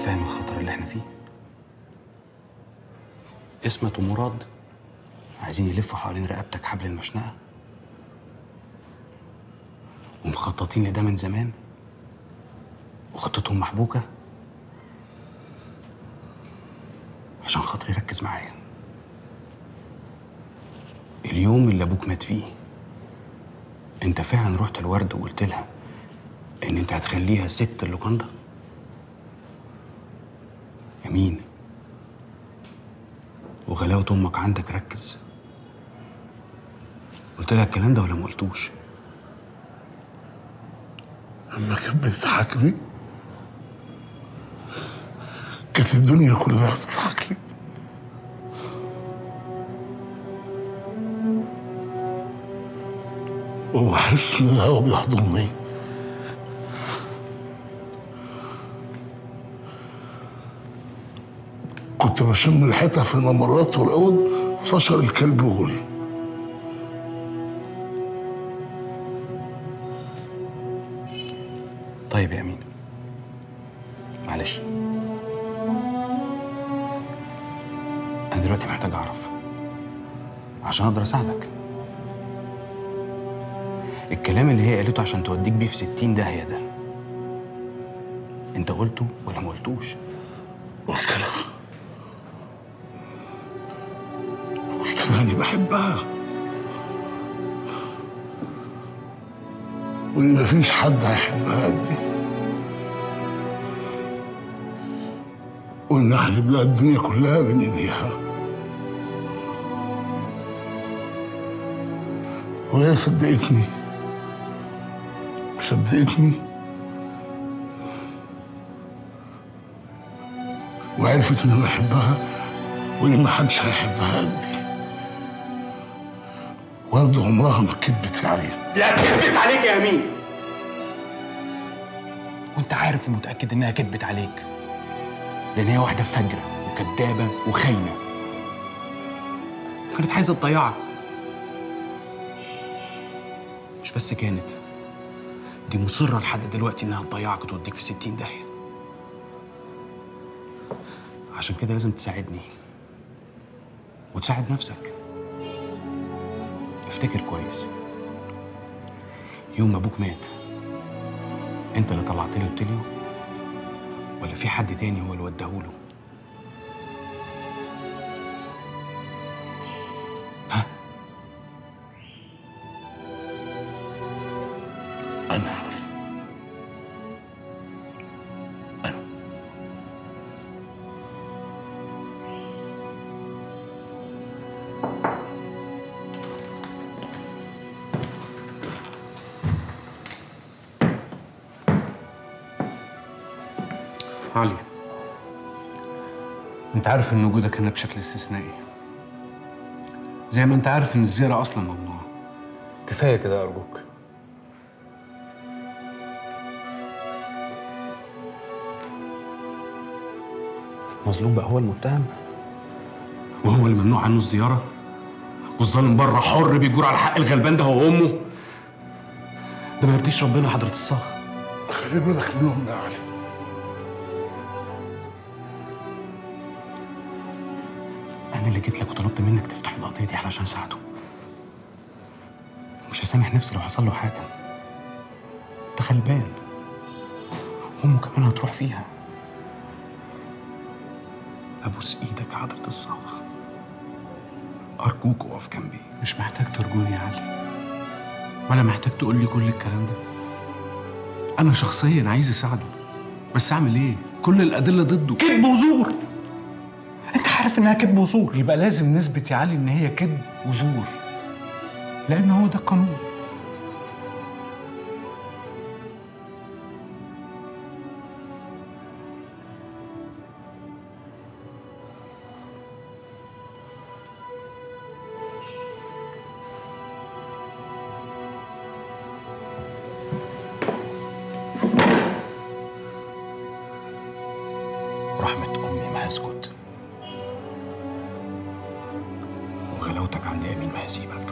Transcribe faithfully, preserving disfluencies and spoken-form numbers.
فاهم الخطر اللي احنا فيه؟ اسمت ومراد عايزين يلفوا حوالين رقبتك حبل المشنقة، ومخططين لده من زمان، وخطتهم محبوكة عشان خاطر يركز معايا. اليوم اللي ابوك مات فيه انت فعلا رحت الورد وقلت لها ان انت هتخليها ست اللوكاندا؟ يمين، وغلاوة امك عندك ركز، قلت لها الكلام ده ولا ما قلتوش؟ لما كانت بتضحك لي كانت الدنيا كلها بتضحك لي. وبحس ان الهوا بيحضني. كنت بشم ريحتها في الممرات والاول فشر الكلب وقول. طيب يا امين، معلش انا دلوقتي محتاج اعرف عشان اقدر اساعدك. الكلام اللي هي قالته عشان توديك بيه في ستين داهية ده انت قلته ولا ما قلتوش؟ قلت لها قلت لها اني بحبها وان مفيش حد هيحبها قدي، وان هجيب لها الدنيا كلها بين ايديها. وهي صدقتني صدقتني وعرفت اني بحبها وان محدش هيحبها قدي. برضه عمرها ما كدبت عليها. لا كدبت عليك يا امين، وانت عارف ومتاكد انها كدبت عليك، لان هي واحده فجره وكدابه وخاينه، كانت عايزه تضيعك. مش بس كانت، دي مصره لحد دلوقتي انها تضيعك وتوديك في ستين داهيه. عشان كده لازم تساعدني وتساعد نفسك. افتكر كويس، يوم ما ابوك مات انت اللي طلعت له التليو ولا في حد تاني هو اللي وداهوله؟ ها؟ انا عارف. انا علي، انت عارف ان وجودك هنا بشكل استثنائي، زي ما انت عارف ان الزيارة اصلا ممنوعة. كفاية كده ارجوك. مظلوم بقى هو المتهم وهو اللي ممنوع عنه الزيارة، والظالم بره حر بيجور على حق الغلبان ده هو وامه. ده ما يرضيش ربنا حضرة الصاغ. خلي بالك منهم يا علي. أنا اللي جيت لك وطلبت منك تفتح القضية دي علشان أساعده. مش هسامح نفسي لو حصل له حاجة. ده غلبان، أمه كمان هتروح فيها. أبوس إيدك يا حضرة الصاغ، أرجوك اقف جنبي. مش محتاج ترجوني يا علي، ولا محتاج تقول لي كل الكلام ده. أنا شخصيا عايز أساعده، بس أعمل إيه؟ كل الأدلة ضده كذب وزور. انت عارف انها كذب وزور، يبقى لازم نثبت يا علي ان هي كذب وزور، لان هو ده القانون. رحمة امي ما هسكت، وغلاوتك عند يمين ما هسيبك.